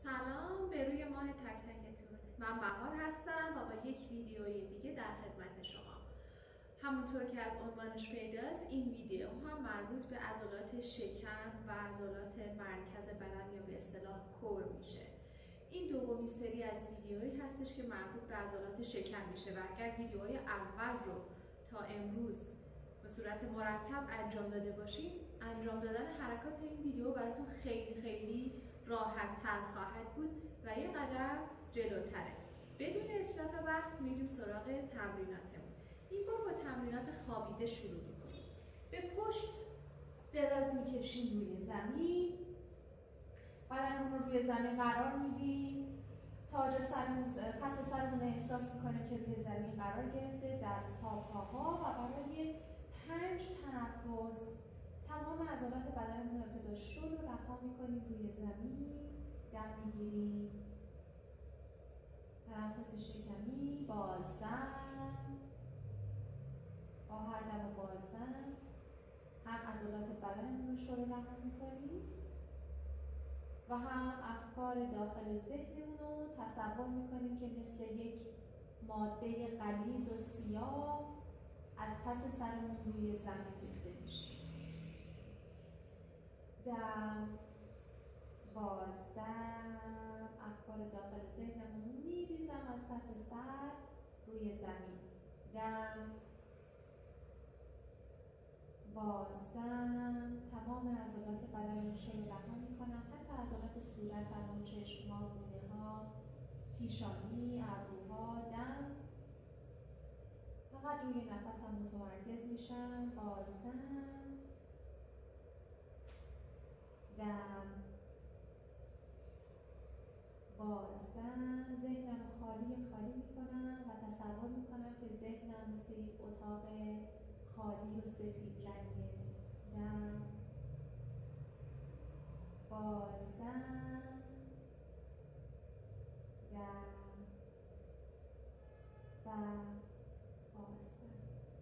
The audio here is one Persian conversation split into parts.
سلام به روی ماه تک تکتون. من بهار هستم و با یک ویدیوی دیگه در خدمت شما. همونطور که از عنوانش پیداست، این ویدیو هم مربوط به عضلات شکم و عضلات مرکز بدن یا به اصطلاح کور میشه. این دومین سری از ویدیوهایی هستش که مربوط به عضلات شکم میشه و اگر ویدیوهای اول رو تا امروز به صورت مرتب انجام داده باشین، انجام دادن حرکات این ویدیو براتون خیلی راحت تر خواهد بود و یه قدم جلوتره. بدون اتلاف وقت میریم سراغ تمریناتمون. این بار با تمرینات خوابیده شروع میکنیم. به پشت دراز میکشیم روی زمین، بدنمون رو روی زمین قرار میدیم، تاج سرمون پس سرمون احساس میکنیم که روی زمین قرار گرفته، دست ها پاها و برای 5 تنفس تمام عضلات بدنمون رو ابتدا شل و رها میکنیم روی زمین، دم میگیریم، تنفس شکمی، بازدم، با هر دم و بازدم هم عضلات بدنمون رو شل و رها میکنیم و هم افکار داخل ذهنمون رو تصور میکنیم که مثل یک ماده غلیظ و سیاه از پس سرمون روی زمین ریخته میشه. دم، بازدم، افکار داخل ذهنمون میریزم از پس سر روی زمین. دم، بازدم، تمام عضلات بدن رو شل رها میکنم، حتی عضلات صورتم و چشم‌ها، گونه‌ها، پیشانی، ابروها. دم، فقط روی نفسم متمرکز میشم. بازدم، دم، بازدم، ذهنم رو خالی میکنم و تصور میکنم که ذهنم مثل یک اتاق خالی و سفید رنگه. دم، بازدم، دم و بازدم.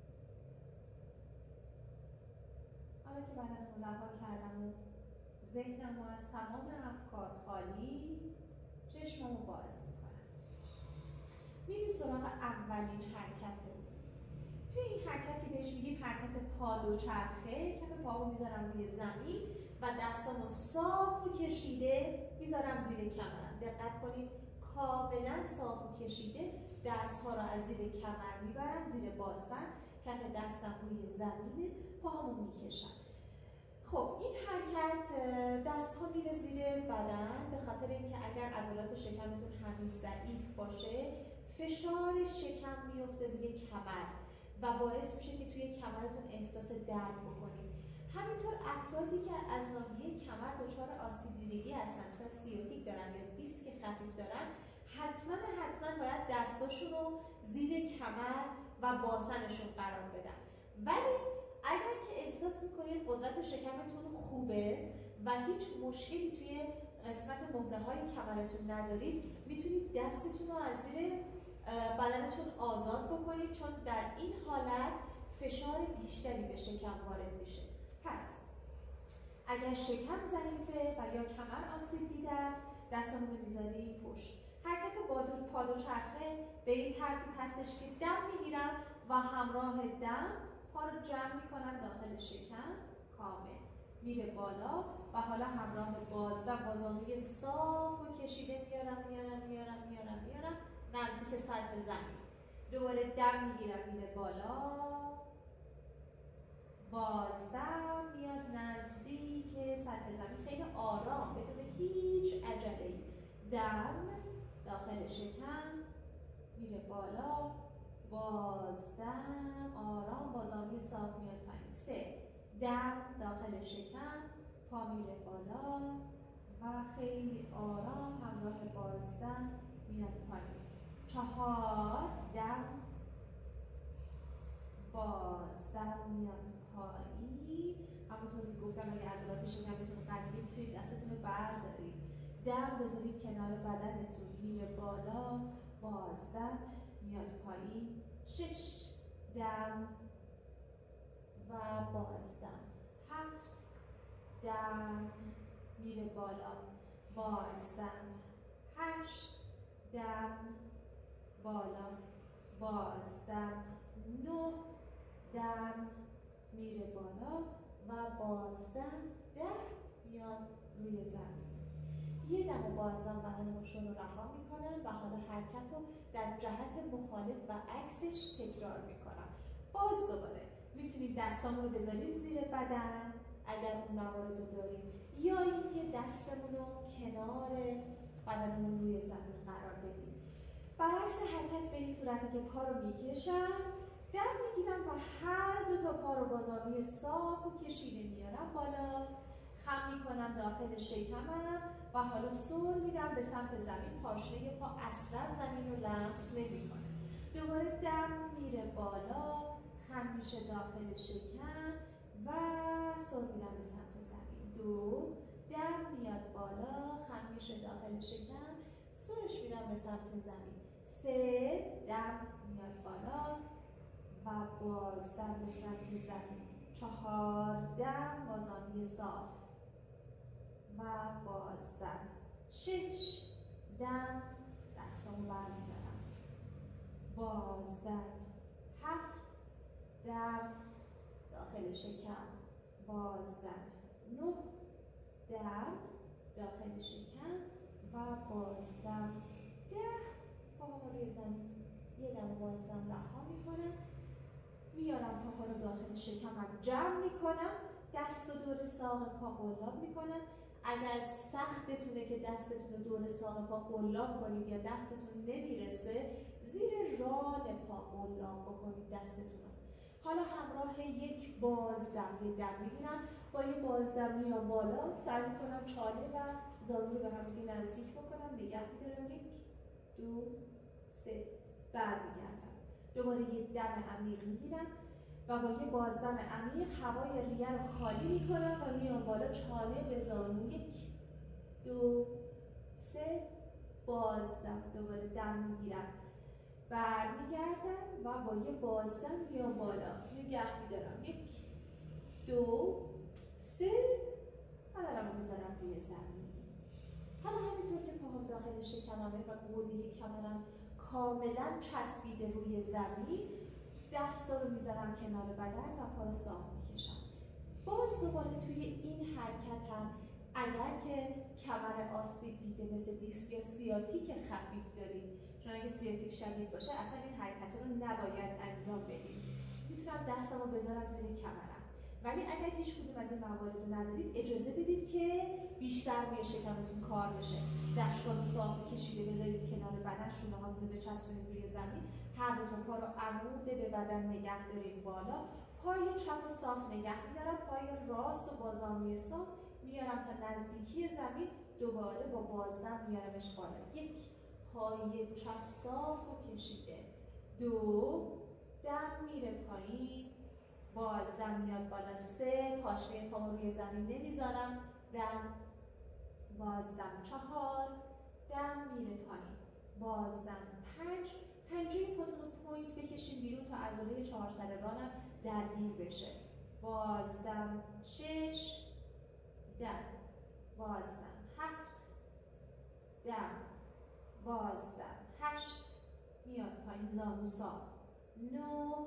حالا که بدنم رو رها کردم و ذهنم رو از تمام افکار خالی، چشمم رو باز میکنم. میریم سراغ اولین حرکتمون. توی این حرکت که بهش میگیم حرکت پادوچرخه، کف پاهامو میذارم روی زمین و دستامو صاف و کشیده میذارم زیر کمرم. دقت کنید، کاملا صاف و کشیده دستها رو از زیر کمر میبرم زیر بازدم، کف دستم روی زمینه، پاهامو میکشم. خب این حرکت دستها میره زیر بدن به خاطر اینکه اگر عضلات شکمتون هنوز ضعیف باشه، فشار شکم میفته روی کمر و باعث میشه که توی کمرتون احساس درد بکنید. همینطور افرادی که از ناحیه کمر دچار آسیب دیدگی هستن، مثلا سیاتیک دارن یا دیسک خفیف دارن، حتما باید دستاشون رو زیر کمر و باسنشون قرار بدن. ولی اگر که احساس میکنید قدرت شکمتون خوبه و هیچ مشکلی توی قسمت مهره‌های کمرتون ندارید، میتونید دستتون رو از زیر بدنتون آزاد بکنید، چون در این حالت فشار بیشتری به شکم وارد میشه. پس اگر شکم ضعیفه و یا کمر آسیب دیده است، دستمون رو میذاریم پشت. حرکت پادوچرخه به این ترتیب هستش که دم میگیرم و همراه دم پا رو جمع میکنم داخل شکم، کامل میره بالا و حالا همراه بازدم با زانوی صاف و کشیده میارم نزدیک سطح زمین. دوباره دم میگیرم میره بالا، بازدم میاد نزدیک سطح زمین، خیلی آرام بدون هیچ عجله‌ای. دم داخل شکم میره بالا، بازدم آرام با زانوی صاف میاد پایین. 3 دم داخل شکم، پا میره بالا و خیلی آرام همراه بازدم میاد پایین. 4 دم، بازدم میاد پایین. همونطور که گفتم اگه عضلات شکمتون قویه میتونید دستتون رو بردارید، دم بذارید کنار بدنتون، میره بالا، بازدم میاد پایین. 6 دم و بازدم. 7 دم میره بالا، بازدم 8 دم بالا، باز دم 9 دم میره بالا و بازدم 10 میاد روی زمین. یه دم و بازدم بدنشون رو رها میکنن و حالا حرکت رو در جهت مخالف و عکسش تکرار میکنن. باز دوباره میتونیم دستامون رو بذاریم زیر بدن اگر اون موارد رو داریم، یا اینکه دستمون رو کنار بدنمون روی زمین قرار بدیم. برعکس حرکت به این صورتی که پا رو میکشم، دم میگیرم و هر دو تا پا رو با زانوی صاف و کشیده میارم بالا، خم میکنم داخل شکمم و حالا سر میدم به سمت زمین. پاشنه پا اصلا زمین رو لمس نمیکنه. دوباره دم میره بالا، خم میشه داخل شکم و سر میدم به سمت زمین. 2 دم میاد بالا، خم میشه داخل شکم، سرش میدم به سمت زمین. 3 دم میاد بالا و بازدم به سمت زمین. 4 دم با زانوی صاف و بازدم. 6 دم دستامو برمیدارم، بازدم. 7 دم داخل شکم، بازدم. 9 دم داخل شکم و بازدم. 10 پاها روی زمین، یه دم بازدم رها میکنم، میارم پاها رو داخل شکمم جمع میکنم، دست و دور ساق پا قلاب میکنم. اگر سختتونه که دستتون رو دور ساق پا قلاب کنید یا دستتون نمیرسه، زیر ران پا قلاب بکنید دستتون رو. حالا همراه یک بازدم یه دم میگیرم، با یه بازدم میام بالا، سعی میکنم چاله و زانو به هم دیگه نزدیک بکنم، نگه میدارم. 1 2 3 برمیگردم. دوباره یه دم عمیق میگیرم و با یه بازدم عمیق هوای ریه رو خالی میکنم و میام بالا، چاله به زانو. 1 2 3 بازدم. دوباره دم میگیرم، برمیگردم و با یه بازدم میام بالا، نگه میدارم. 1 2 3 بدنم رو میذارم روی زمین. حالا همینطور که پاهم داخل شکممه و گوده کمرم کاملا چسبیده روی زمین، دستا رو میذارم کنار بدن و پا رو صاف میکشم. باز دوباره توی این حرکت هم اگر که کمر آستیگ دیده مثل دیسک یا سیاتیک خفیف دارید، چون اگه سیاتیک شدید باشه اصلا این حرکت رو نباید انجام بدید. میتونم دستم رو بذارم زیر کمرم، ولی اگر هیچ کدوم از این موارد رو ندارید اجازه بدید که بیشتر روی شکمتون کار بشه. دستا رو صاف کشیده بذارید کنار بدن، شونه هاتون رو بچسبونید روی زمین، هر دو تا پا رو عمود به بدن نگه دارید بالا. پای چپ و صاف نگه میدارم، پای راست و با زانوی صاف میارم تا نزدیکی زمین، دوباره با بازدم میارمش بالا. 1 پای چپ صاف و کشیده. 2 دم میره پایین، بازدم میاد بالا. 3 پاشنه پامو روی زمین نمیذارم، دم بازدم. 4 دم میره پایین، بازدم. 5 پنجه پاتون رو پوینت بکشین بیرون تا عضله 4 سر رانم درگیر بشه، بازدم. 6 دم بازدم. 7 دم بازدم. 8 میاد پایین، زانو صاف. 9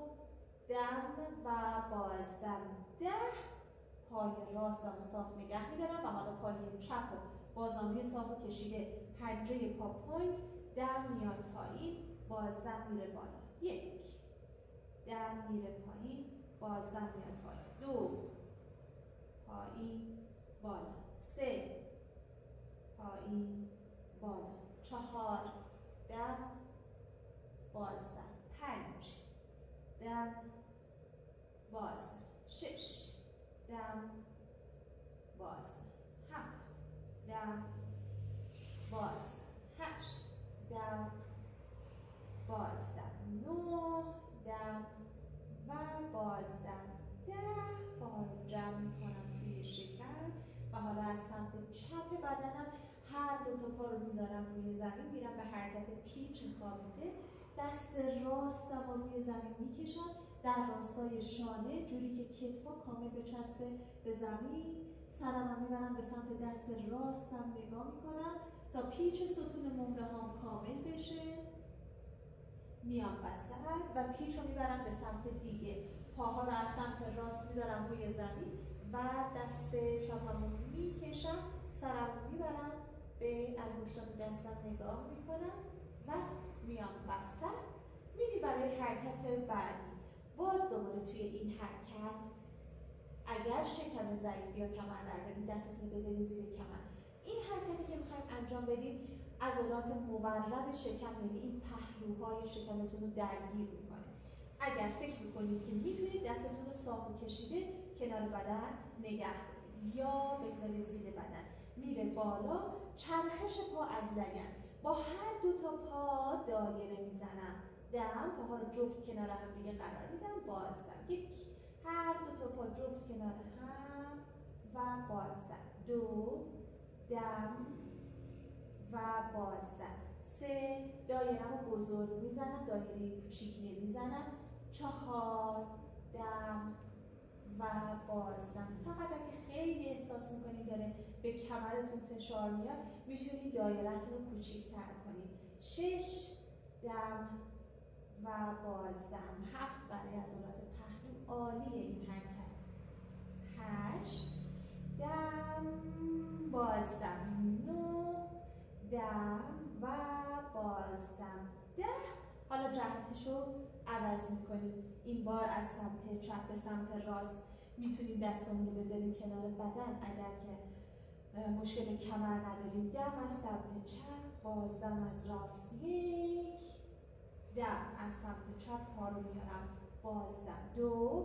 دم و بازدم. 10 پای راستم صاف نگه میدارم و حالا پای چپ و با زانوی صاف و کشیده، پنجه پا پوینت، دم میاد پایین، بازدم میره بالا. 1 دم میره پایین، بازدم میاد بالا. 2 پایین بالا. 3 پایین بالا. 4 دم بازدم. 5 دم بازدم. 6 دم بازدم. 7 دم بازدم. 8 دم بازدم. 9 دم و بازدم. 10 پا رو جمع میکنم توی شکم و حالا از سمت چپ بدنم هر دو تا پا رو میذارم روی زمین، میرم به حرکت پیچ خوابیده. دست راستم رو روی زمین میکشم در راستای شانه، جوری که کتفا کامل بچسبه به زمین. سرم میبرم به سمت دست راستم، نگاه میکنم تا پیچ ستون مهره هام کامل بشه. میام وسط و پیچ رو میبرم به سمت دیگه. پاها رو از سمت راست میذارم روی زمین و دست چپم رو میکشم، سرم رو میبرم به انگشتان دستم نگاه میکنم و میام وسط. میری برای حرکت بعدی. باز دوباره توی این حرکت اگر شکم ضعیف یا کمر دردی دستتون رو بذارید زیر کمر. این حرکتی که میخوایم انجام بدیم عضلات مورب شکم، یعنی این پهلوهای شکمتون رو درگیر میکنه. اگر فکر میکنید که میتونید دستتون رو صاف و کشیده کنار بدن نگه دارید یا بگذارید زیر بدن. میره بالا، چرخش پا از لگن. با هر دو تا پا دایره میزنم. دم، پاها رو جفت کنار هم دیگه قرار میدم، بازدم. یک، هر دو تا پا جفت کنار هم و بازدم. دو، دم و بازدم. سه، دایره رو بزرگ میزنم، دایره کوچیک نمیزنم. چهار، دم و بازدم. فقط اگه خیلی احساس میکنید داره به کمرتون فشار میاد میتونید دایره‌تون رو کوچیک‌تر کنید. 6، دم و بازدم. 7 برای عضلات پهلو عالیه این حرکت. 8، دم، بازدم. 9، دم و بازدم. 10. حالا جهتشو عوض میکنیم. این بار از سمت چپ به سمت راست. میتونیم دستمون رو بذاریم کنار بدن اگر که مشکل کمر نداریم. دم از سمت چپ، بازدم از راست. 1، دم از سمت چپ، پا رو میارم، بازدم. 2،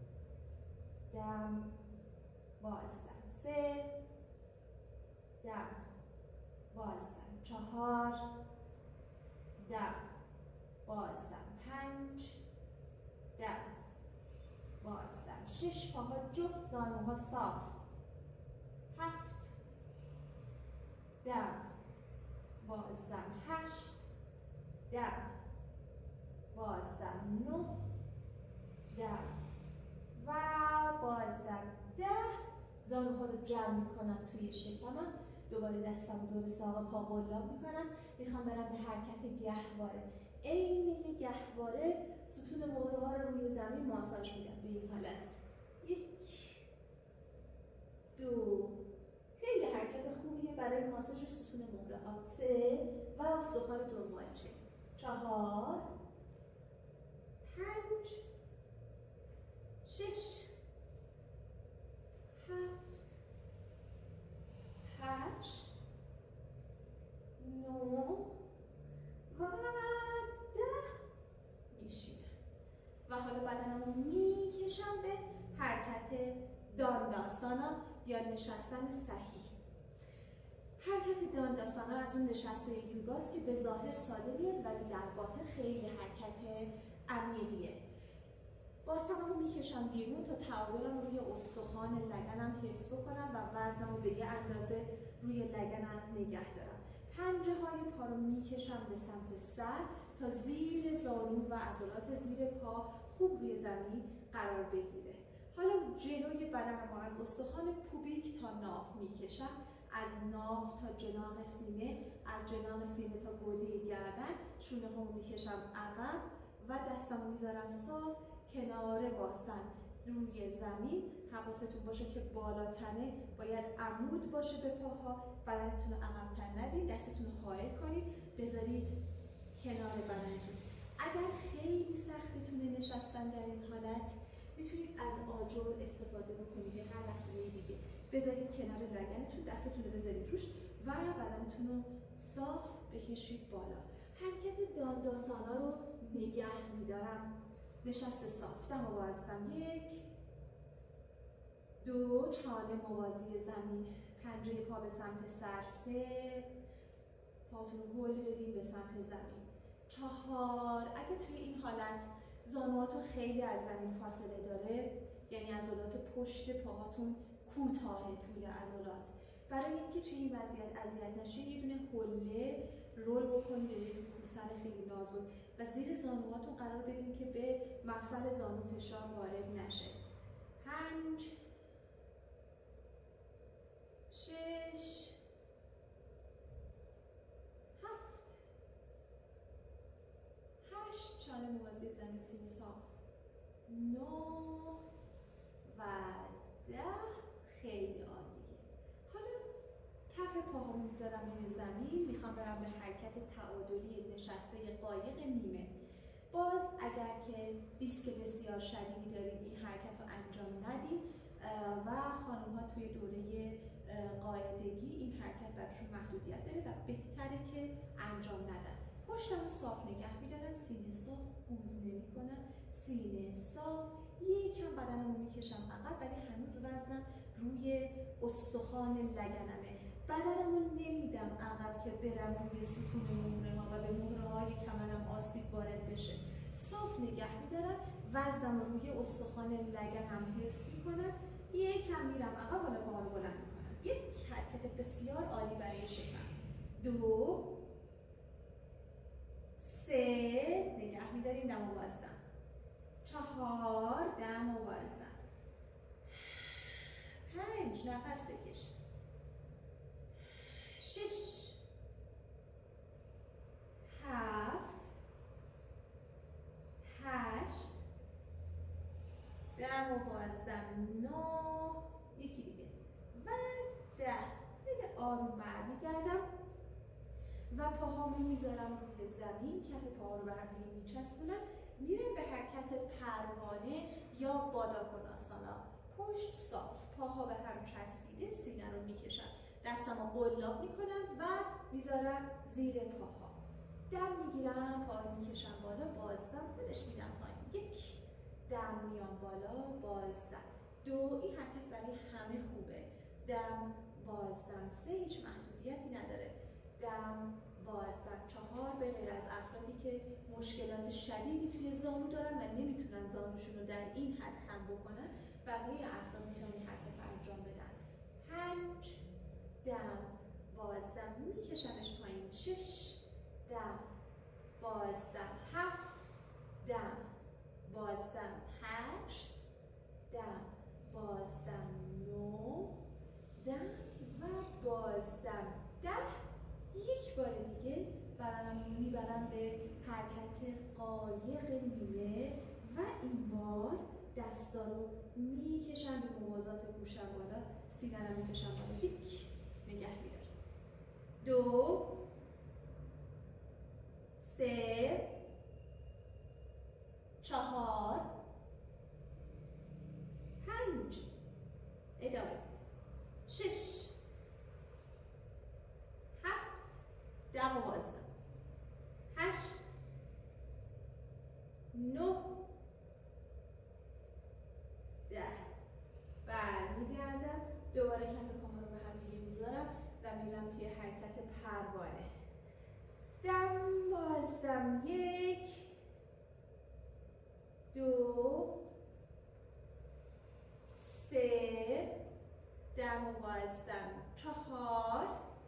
دم، بازدم. 3، دم، بازدم. 4، دم، بازدم. 5، دم، بازدم. 6، پاها جفت، زانوها صاف. 7، دم، بازدم. 8، دم، بازدم. 9، دم و بازدم. 10، زانوها رو جمع میکنم توی شکمم. دوباره دستم رو دور ساق پا قلاب میکنم. میخوام برم به حرکت گهواره. عین یک گهواره ستون مهره ها رو روی زمین ماساژ میدم به این حالت. 1، 2، خیلی حرکت خوبیه برای ماساژ ستون مهره ها. 3 و استخوان دنبالچه. 4، 5، 6، 7، 8، 9 و 10 میشینم. و حالا بدنم رو میکشم به حرکت دانداسانا یا نشستن صحیح. حرکت دانداسانا از اون نشسته یوگاست که به ظاهر ساده میاد ولی در باطن خیلی حرکت عمیقیه. باستمم رو میکشم بیرون تا تعادلم روی استخوان لگنم حفظ بکنم و وزنم رو به یه اندازه روی لگنم نگه دارم. پنجه های پا رو میکشم به سمت سر تا زیر زانو و عضلات زیر پا خوب روی زمین قرار بگیره. حالا جلوی بدنم رو از استخوان پوبیک تا ناف میکشم، از ناف تا جناح سینه، از جناح سینه تا گوده گردن. شونه ها رو میکشم عقب و دستم رو میذارم صاف کنار باسن روی زمین. حواستون باشه که بالاتنه باید عمود باشه به پاها، بدنتون رو عقب‌تر ندید، دستتون رو حائل کنید، بذارید کنار بدنتون. اگر خیلی سختتونه نشستن در این حالت میتونید از آجر استفاده بکنید یا هر وسیله دیگه. بذارید کنار لگنتون، دستتون رو بذارید روش و بدنتون رو صاف بکشید بالا. حرکت دانداسانا رو نگه میدارم. نشست صاف. دم و بازدم. 1، 2، چانه موازی زمین، پنجه پا به سمت سر. 3، پاتون رو هل بدین به سمت زمین. 4، اگه توی این حالت زانوهاتون خیلی از زمین فاصله داره، یعنی عضلات پشت پاهاتون کوتاهه توی عضلات، برای اینکه توی این وضعیت اذیت نشین یه دونه حله رول بکنید یا یه کوسر خیلی نازک و زیر زانوهاتون قرار بدین که به مفصل زانو فشار وارد نشه. 5، 6، 9 و 10. خیلی عالیه. حالا کف پاهامو میذارم روی زمین، میخوام برم به حرکت تعادلی نشسته قایق نیمه. باز اگر که دیسک بسیار شدیدی دارید این حرکت رو انجام ندید و خانم ها توی دوره قاعدگی این حرکت براشون محدودیت داره و بهتره که انجام ندن. پشتم صاف نگه میدارم، سینه صاف، گوز نمی کنم، سینه صاف. یکم بدنمو میکشم عقب ولی هنوز وزنم روی استخوان لگنمه. بدنمو نمیدم عقب که برم روی ستون مهره ها و به مهره های کمرم آسیب وارد بشه. صاف نگه میدارم، وزنم رو روی استخوان لگنم حفظ میکنم. یکم میرم عقب، حالا پاهامو بلند میکنم. یک حرکت بسیار عالی برای شکم. 2 3 نگه میداریم، دم و بازدم. 4 دم و بازدم. 5 نفس بکش. 6 7 8 دم و بازدم. 9 یکی دیگه و 10. خیلی آروم برمیگردم و پاهامو میذارم روی زمین، کف پاها رو به هم دیگه میچسبونم. میرم به حرکت پروانه یا باداکوناسانا. پشت صاف، پاها به هم چسبیده، سینه رو میکشم، دستمو قلاب میکنم و میذارم زیر پاها. دم میگیرم، پا رو میکشم بالا، بازدم، خودش میدم پایین. 1 دم میام بالا، بازدم. 2 این حرکت برای همه خوبه. دم بازدم. 3 هیچ محدودیتی نداره. دم بازدم. 4 به غیر از افرادی که مشکلات شدیدی توی زانو دارن و نمیتونن زانوشون رو در این حد خم بکنن، بقیه افراد میتونن این حرکت رو انجام بدن. 5 دم بازدم، میکشمش پایین. 6 دم بازدم. 7 دم بازدم. 8 دم بازدم. 9 دم و بازدم. 10 یک بار دیگه بدنم میبرم به حرکت قایق نیمه و این بار دستا رو میکشم به موازات گوشم بالا، سینه رو میکشم بالا. 1 نگه میدارم. 2 3 4 5 ادامه. 6 7 دم و بازدم. 8 9 10 برمیگردم، دوباره کف پاها رو به هم دیگه میذارم و میرم توی حرکت پروانه. دم بازدم. 1 2 3 دم و بازدم. 4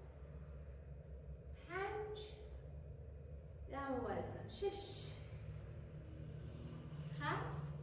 5 دم و بازدم. 6 7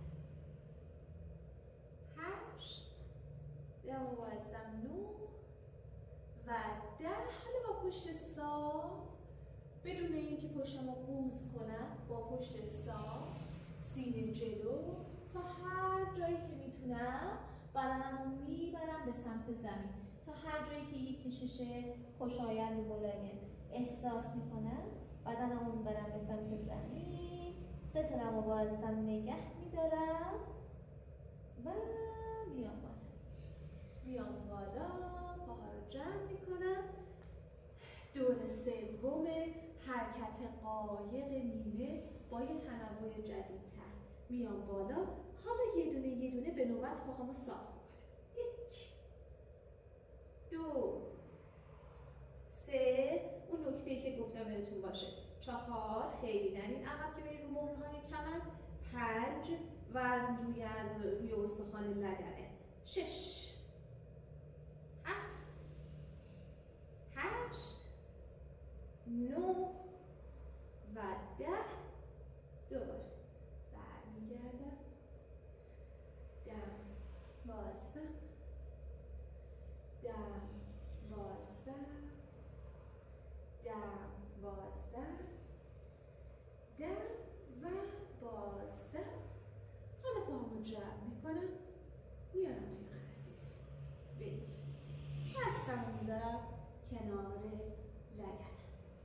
8 دم و بازدم. 9 و 10. حالا با پشت صاف، بدون اینکه پشتم رو قوز کنم، با پشت صاف، سینه جلو، تا هر جایی که میتونم بدنم رو میبرم به سمت زمین. تا هر جایی که یک کشش خوشایند و ملایم احساس میکنم بدنم رو میبرم به سمت زمین. 3 تا دم و بازدم نگه میدارم و میام بالا. میام بالا، پاها رو جمع میکنم. دور سوم حرکت قایق نیمه با یه تنوع جدیدتر. میام بالا، حالا یه دونه به نوبت پاهامو صاف میکنم. 1 2 3 اون نکته‌ای که گفتم بهتون باشه. 4 خیلی نرین عقب که برید رو مهره‌های کمر. 5 وزن روی استخوان لگنه. 6 7 8 9 و 10. دوباره برمیگردم. دم بازدم. دم بازدم. دم بازدم. دم و بازدم. حالا پاهامو کنار لگنم.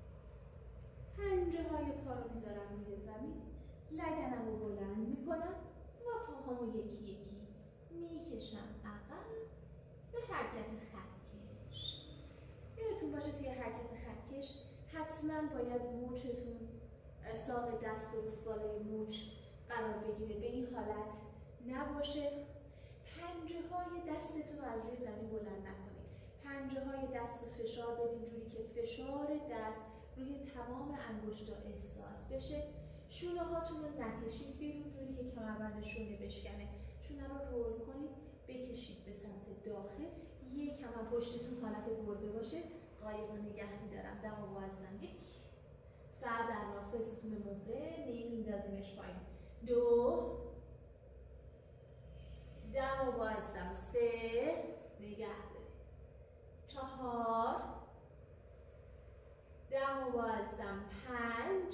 پنجه های پا رو میذارم روی زمین، لگنم رو بلند میکنم و پاهامو یکی یکی میکشم عقب به حرکت خطکش. یادتون باشه توی حرکت خطکش حتما باید موچتون ساق دست درست بالای موچ قرار بگیره، به این حالت نباشه. پنجه های دستتون رو از روی زمین بلند نکنید. پنجه های دست رو فشار بدین جوری که فشار دست روی تمام انگشتا احساس بشه. شونه هاتون رو نکشید بیرون جوری که کمربند شونه بشکنه. شونه رو رول کنید، بکشید به سمت داخل. یکم هم پشتتون حالت گربه باشه. قایق رو نگه میدارم، دم و وزنم. یک، سر در راستای ستون مهره، نمیندازیمش پایین. دو، دم و بازدم. سه، نگه دارید. چهار، دم و بازدم. پنج،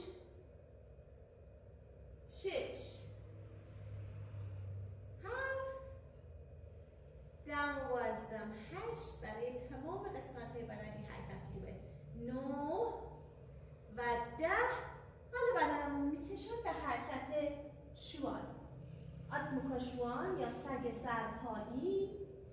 شش، هفت، دم و بازدم. هشت. برای تمام قسمت‌های بدنی حرکت خوبه. 9 و 10. حالا بدنم رو میکشم به حرکت شوان، آدموکا شوان یا سگ سرپایی.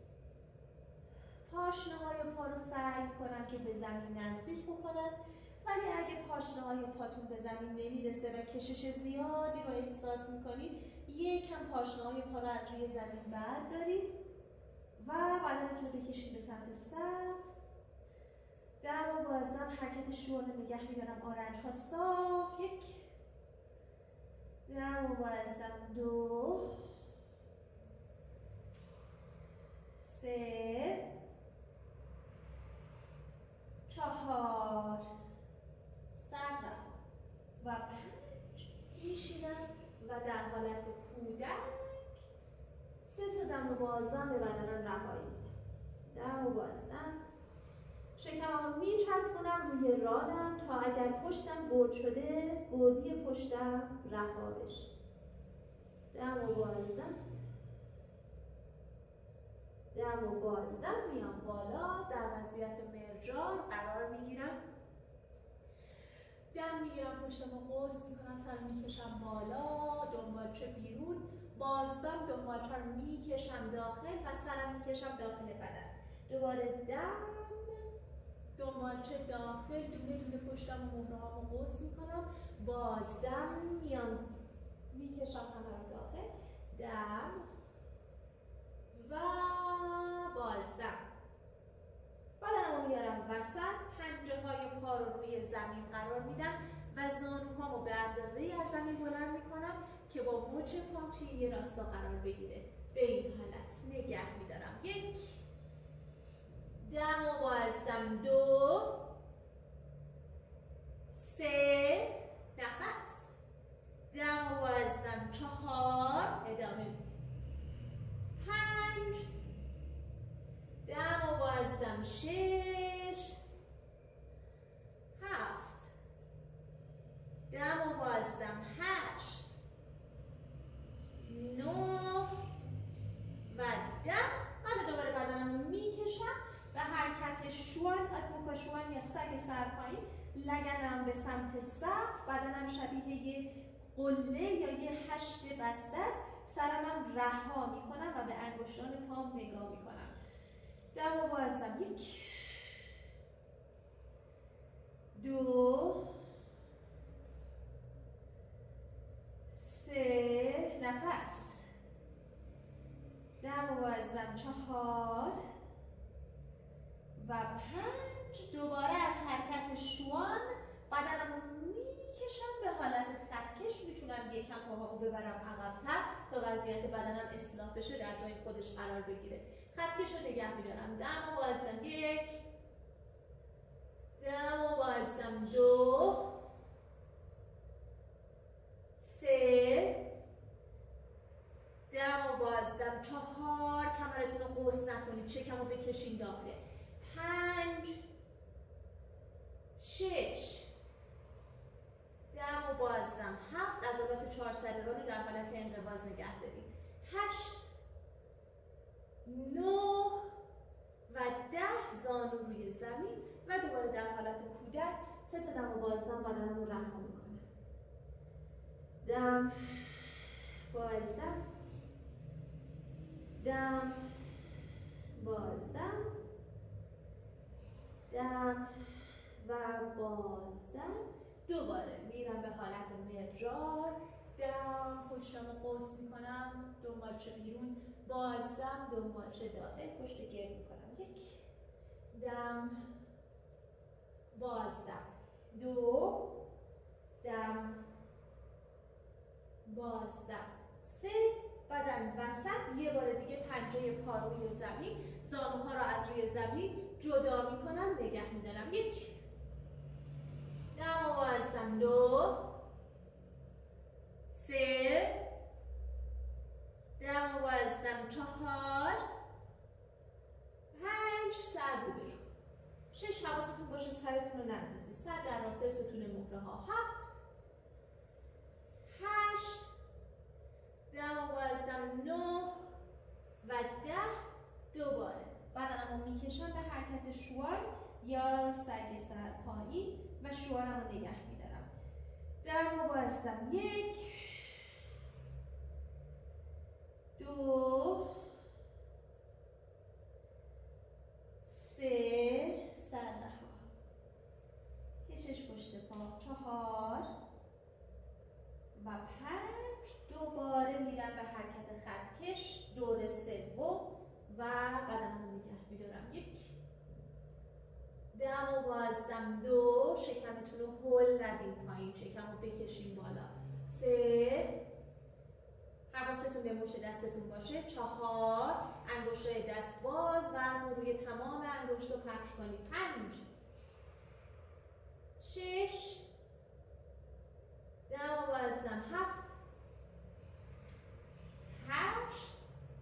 پاشنه های پا رو سعی کنم که به زمین نزدیک بکنم، ولی اگه پاشنه های پاتون به زمین نمیرسه و کشش زیادی رو احساس میکنید، یکم پاشنه های پا رو از روی زمین بردارید و بدنتون رو بکشید به سمت سقف. دم و بازدم. حرکت شوان رو نگه میدارم. آرنج ها صاف. یک، دم و بازدم. 2، 3، 4، سر رها و 5. میشینم و در حالت کودک 3 تا دم و بازدم به بدنم رهایی میدم. دم و بازدم. شکمم رو میچسبونم روی رانم تا اگر پشتم گود شده گودی پشتم رها بشه. دم و بازدم. دم و بازدم. میام بالا، در وضعیت مرجان قرار میگیرم. دم میگیرم، پشتمو قوس میکنم، سر میکشم بالا، دنبالچه بیرون، بازدم، دنبالچه رو میکشم داخل و سرم میکشم داخل بدن. دوباره دم، دنبالچه داخل، دونه دونه پشتم و مهره‌هامو قوس میکنم، بازدم، میام میکشم همه رو داخل، دم و بازدم. بدنمو میارم وسط، پنجه های پا رو روی زمین قرار میدم و زانوهامو به اندازه‌ای از زمین بلند میکنم که با مچ پام توی یه راستا قرار بگیره. به این حالت نگه میدارم. یک، دم و بازدم. 2، 3، نفس. دم و بازدم. 4، ادامه میدیم. 5، دم و بازدم. 6، 7، دم و بازدم. 8، 9 و 10. حالا دوباره بدنم رو میکشم و حرکت شوان، آدموکا شوان یا سگ سرپایی. لگنم به سمت سقف، بدنم شبیه یه قله یا یه هشت بسته است. سرمم رها میکنم و به انگشتان پام نگاه میکنم. دم و بازدم. 1، 2، 3، نفس. دم و بازدم. 4 و 5. دوباره از حرکت شوان بدنم رو میکشم به حالت خطکش. میتونم یکم پاهامو ببرم عقب‌تر تا وضعیت بدنم اصلاح بشه، در جای خودش قرار بگیره. خطکش رو نگه میدارم. دم و بازدم. 1، دم و بازدم. 2، 3، دم و بازدم. 4، کمرتون رو قوس نکنید، شکم رو بکشین داخل. 5، 6، دم و بازدم. 7، عضلات 4 سر رو در حالت انقباض نگه دارید. 8، 9 و 10، زانو روی روی زمین و دوباره در حالت کودک 3 تا دم و بازدم بدنم رو رها میکنم. دم، بازدم، دم، بازدم، دم و بازدم. دوباره میرم به حالت مرجار، دم، پشتم رو قوس میکنم، دنبالچه بیرون، بازدم، دنبالچه داخل، پشت گرد میکنم. 1 دم، بازدم، 2 دم، بازدم، 3 بدن وسط. یه بار دیگه پنجه پا روی زمین، زانوها رو از روی زمین جدا میکنم، نگه میدارم. 1 دم و بازدم، 2 3 دم و بازدم، 4 5 سر رو برو. 6 حواستون باشه سرتون رو نندازید، سر در راستای ستون مهره ها. 7 8 دم و بازدم، 9 و 10. دوباره بدنم رو میکشم به حرکت شوار یا سگ سر پایین و شوارم رو نگه میدارم. دم و بازدم، 1 2 3 سر رها، کشش پشت پا، 4 و 5. دوباره میرم به حرکت خطکش دور سوم و بدنم رو نگه میدارم. 1 دم و بازدم، 2 شکمتون رو هل ندین پایین، شکم رو بکشین بالا. 3 حواستون به مچ دستتون باشه. 4 انگشتای دست باز، وزن روی تمام انگشت رو پخش کنید. 5 6 دم و بازدم، 7 8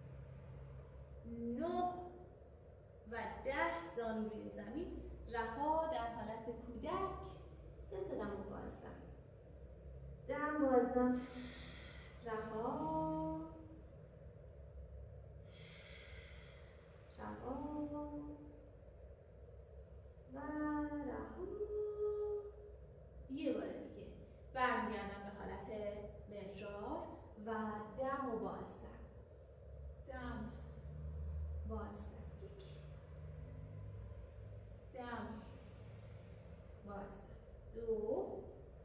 9 و 10. زانو روی زمین، رها در حالت کودک. 3 تا دم و بازدم، دم بازدم، رها، رها و رها. یه بار دیگه برمیگردم به حالت مرجار و دم و بازدم، دم، بازدم، 1 دم، بازدم، 2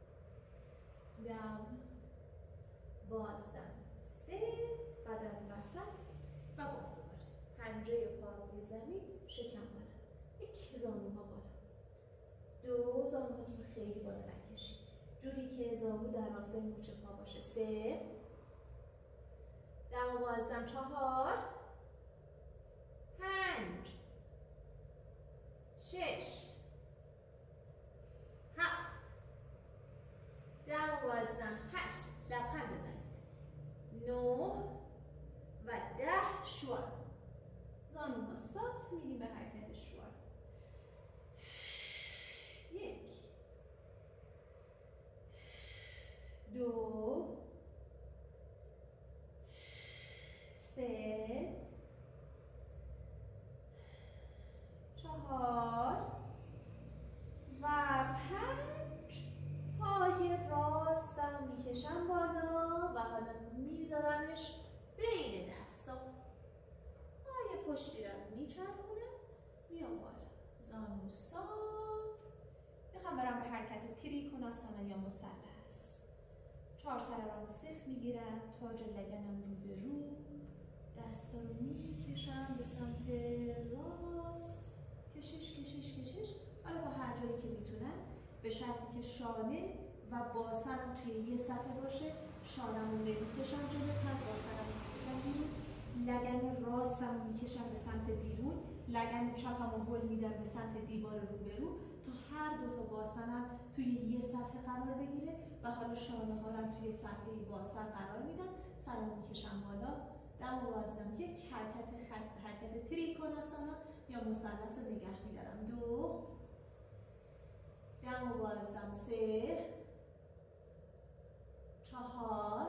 دم، بازدم، 3 بدن وسط و باز دوباره پنجه پا روی زمین، شکم بالا. 1 زانوها بالا، 2 زانوهاتون خیلی بالا نکشید، جوری که زانو در راستای مچ پا باشه. 3 دم و بازدم، 4 5 6 7 دم و بازدم، 8 لبخند بزنید، 9 و 10 شوار. زانوها صاف، میریم به حرکت شوار. 1 2 3 4 و 5. پای راستم میکشم بالا و حالا میذارمش بین دستا. پای پشتی رو میچرخونم، میام بالا، زانو صاف. میخوام برم به حرکت تریکوناسانا یا مثلث. 4 سرم صفر میگیرم، تاج لگنم رو به رو، دستا رو میکشم به سمت راست، کشش کشش کشش. حالا تا هر جایی که میتونم، به شرطی که شانه و باسنم توی یه صفحه باشه. شانم رو نمیکشم جلوتر، باسنم رو میکشم بیرون، لگن راستم رو میکشم به سمت بیرون، لگن چپم رو هل میدم به سمت دیوار روبرو تا هر 2 تا باسنم توی یه صفحه قرار بگیره و حالا شانه ها رو توی صفحه باسن قرار میدم، سرم رو میکشم بالا، دم و بازدم. 1 حرکت تریکوناسانا یا مثلث رو نگه میدارم. 2 دم و بازدم، 3 4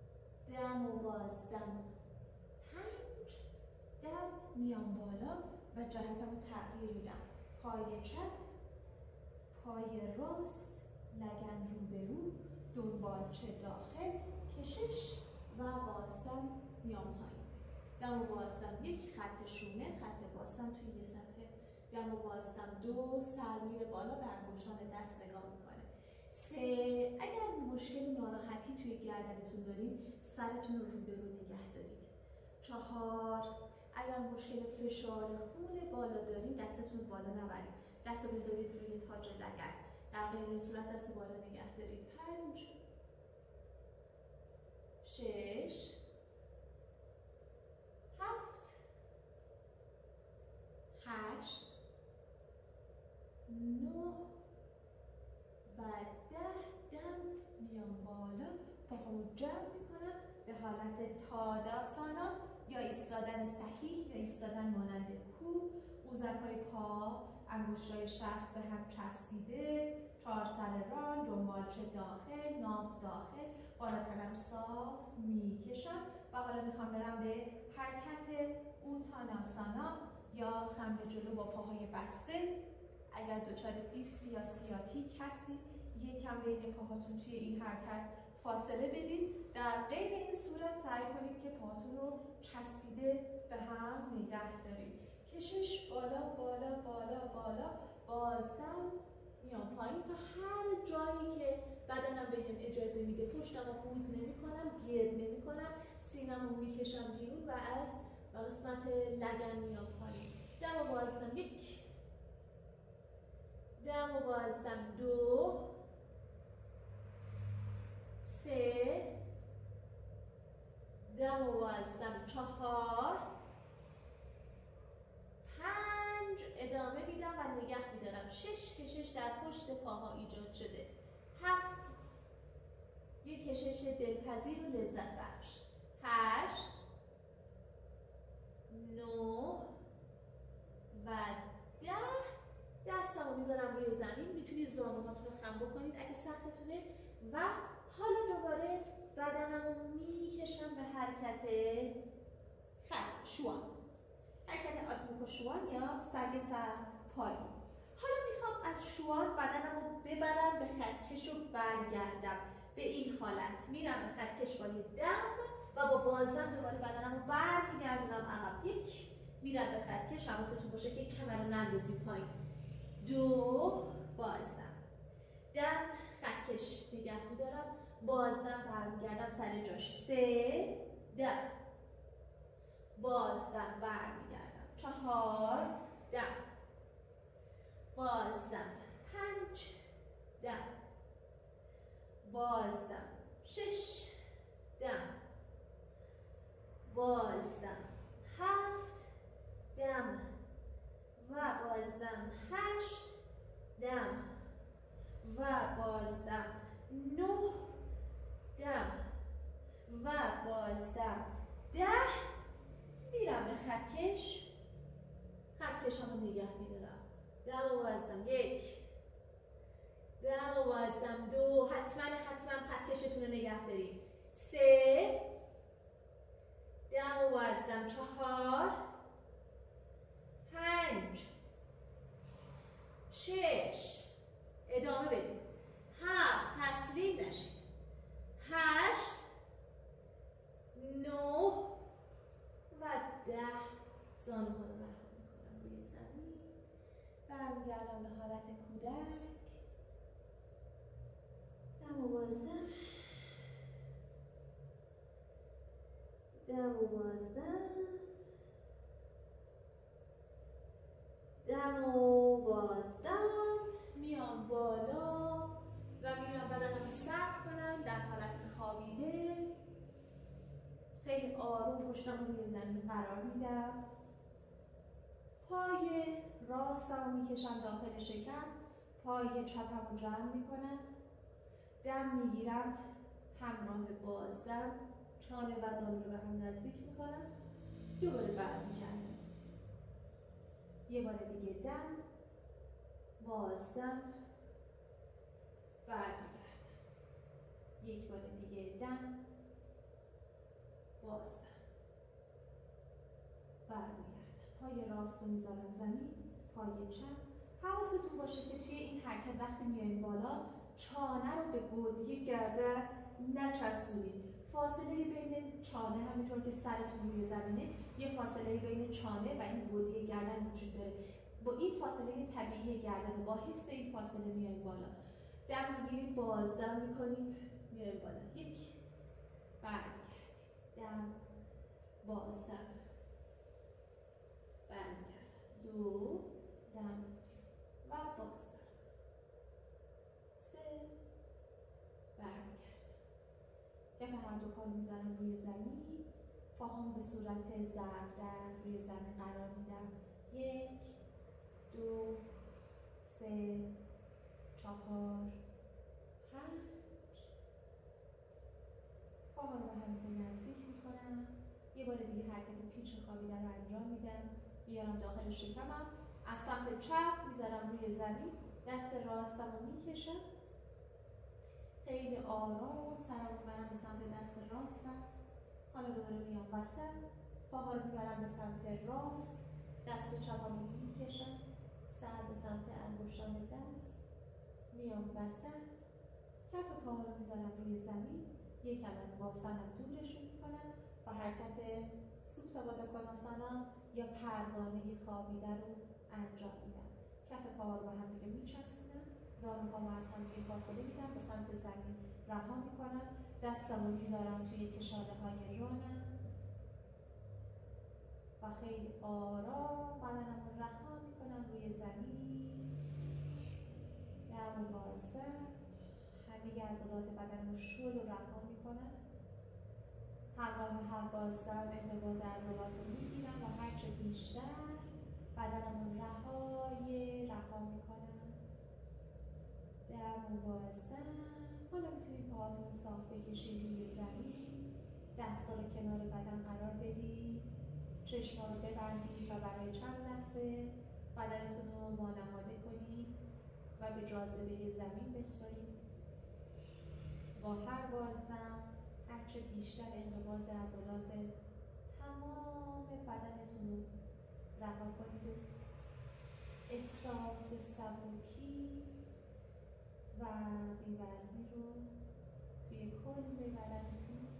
دم و بازدم، 5 دم، میام بالا و و جهتمو تغییر میدم. پای چپ، پای راست، لگن روبرو، دنبالچه داخل، کشش و بازدم میام پایین. دم و بازدم 1 خط شونه، خط بازدم توی یه صفحه. دم و بازدم 2 سر میره بالا، به انگشتان دست نگاه میکنه. 3 اگر مشکل ناراحتی توی گردنتون دارید سرتون رو روبرو نگه دارید. 4 اگر مشکل فشار خون بالا دارید دستتون رو بالا نبرید، دست رو بذارید روی تاج لگن، در غیر این صورت دست بالا نگه دارید. 5 6 7 8 9 و 10. دم میام بالا، پاهامو جمع میکنم به حالت تاداسانا یا ایستادن صحیح یا ایستادن مانند کوه. قوزک‌های پا، انگشتای شست به هم چسبیده، 4 سر ران، دنبالچه داخل، ناف داخل، بالا تنم صاف میکشم و حالا میخوام برم به حرکت اوتاناسانا یا خم به جلو با پاهای بسته. اگر دچار دیسک یا سیاتیک هستید یکم بین پاهاتون توی این حرکت فاصله بدید. در غیر این صورت سعی کنید که پاهاتون رو چسبیده به هم نگه دارید. کشش بالا بالا بالا بالا، بازدم میام پایین تا هر جایی که بدنم بهم اجازه میده. پشتم رو قوز نمی کنم، گرد نمی کنم، سینم رو میکشم بیرون و از قسمت لگن میام پایین. دم و بازدم 1، دم و بازدم 2، 3، دم و بازدم 4، 5 ادامه میدم و نگه میدارم. 6 کشش در پشت پاها ایجاد شده. 7 یک کشش دلپذیر و لذت بخش. 8 9 و 10. دستمو میذارم روی زمین، میتونید زانوهاتون رو خم بکنید اگه سختتونه و حالا دوباره بدنمو میکشم به حرکت شوان، حرکت آتموکو شوان یا سگ سر پایی. حالا میخوام از شوان بدنمو ببرم به خطکش و برگردم. به این حالت میرم به خطکش با یه دم و با بازدم دوباره بدنمو برمیگردونم عقب. 1 میرم به خطکش، حواستون باشه که کمر رو نندازید پایین. 2 بازدم، دم خطکش نگه میدارم، بازدم برمیگردم سر جاش. 3 دم، بازدم برمیگردم. 4 دم، بازدم. 5 دم، بازدم. 6 دم، بازدم. 7 دم و بازدم. 8 دم و بازدم. 9 دم و بازدم. 10 میرم به خطکش، خطکشمو نگه میدارم. دم و بازدم. 1 دم و بازدم. 2 حتما خطکشتون رو نگه دارید. 3 دم و بازدم. 4 5 6 ادامه بدید. 7 تسلیم نشید. 8 9 و 10 زانوها رو رها میکنم روی زمین، برمیگردم به حالت کودک. دم و بازدم، دم و بازدم، دم و بازدم. میام بالا و میرم بدنم رو سبک کنم در حالت خوابیده. خیلی آروم پشتم رو روی زمین قرار میدم. پای راستم رو میکشم داخل شکم، پای چپم رو جمع میکنم، دم میگیرم همراه بازدم، چانه و زانو رو به هم نزدیک میکنم، دوباره برمیگردم. یه بار دیگه دم، بازدم، برمیگردم. یک بار دیگه دم، بازدم، برمیگردم. پای راست رو میذارم زمین، پای چپ. حواستون باشه که توی این حرکت وقتی میاییم بالا چانه رو به گودی گردن نچسبونید. فاصله بین چانه همینطور که سرتون روی زمینه یه فاصله بین چانه و این گودی گردن وجود داره. با این فاصله طبیعی گردن با حفظ این فاصله میاییم بالا. دم میگیرید، بازدم میکنید، میاییم بالا. یک، برمیگردید، دم، بازدم، برمیگردم، دو، دم و بازدم، سه، برمیگردم. کف هر دو پا رو میذارم روی زمین، پاهام به صورت ضرب روی زمین قرار میدم. یک، دو، سه، چهار، پنج. پاها رو به هم نزدیک میکنم. یه بار دیگه حرکت پیچ خوابیدن رو انجام میدم. بیارم داخل شکمم، از سمت چپ میذارم روی زمین، دست راستم رو میکشم. خیلی آرام سرم رو میبرم به سمت دست راستم. حالا دوباره میام وسط، پاها رو میبرم به سمت راست، دست چپم رو میکشم، سر به سمت انگشتان دست، میام وسط، کف پاها رو میذارم روی زمین، یکم از باسنم دورشون میکنم و حرکت سوپتا بادا کناسانا یا پروانه خوابیده رو انجام میدم. کف پاها رو به هم دیگه میچسبونم، زانوهامو از هم دیگه فاصله میدم، به سمت زمین رها میکنم، دستم رو میذارم توی کشاله های رانم و خیلی آرام بدنم رو رها میکنم روی زمین. دم و بازدم، همه عضلات بدنم رو شل و رها میکنم. همراه هر بازدم انقباض عضلات رو میگیرم و هرچه بیشتر بدنم رو رها میکنم. دم و بازدم. حالا میتونید پاهاتون رو صاف بکشید روی زمین، دستا رو کنار بدن قرار بدید، چشما رو ببندید و برای چند لحظه بدنتون رو وانهاده کنید و به جاذبه زمین بسپارید. با هر بازدم هرچه بیشتر انقباض عضلات تمام بدنتون رو رها کنید و احساس سبکی و بی‌وزنی رو توی کل بدنتون